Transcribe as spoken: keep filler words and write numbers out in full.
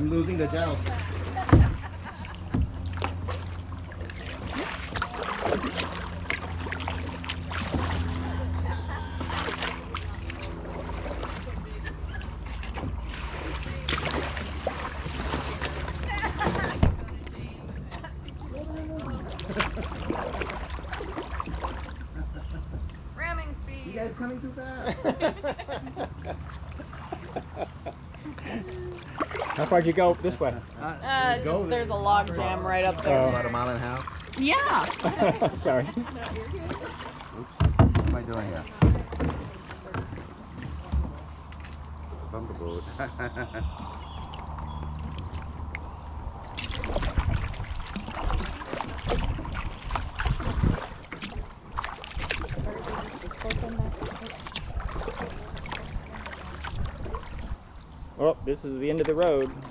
I'm losing the gels. Ramming speed. You guys coming too fast. How far did you go this way? Uh, just, there's a log jam right up there. Oh. About a mile and a half. Yeah. Sorry. Oops. What am I doing here? Bumper boat. Well, this is the end of the road.